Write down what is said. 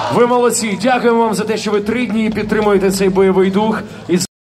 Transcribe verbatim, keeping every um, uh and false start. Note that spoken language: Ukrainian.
Ви молодці. Дякуємо вам за те, що ви три дні підтримуєте цей бойовий дух. І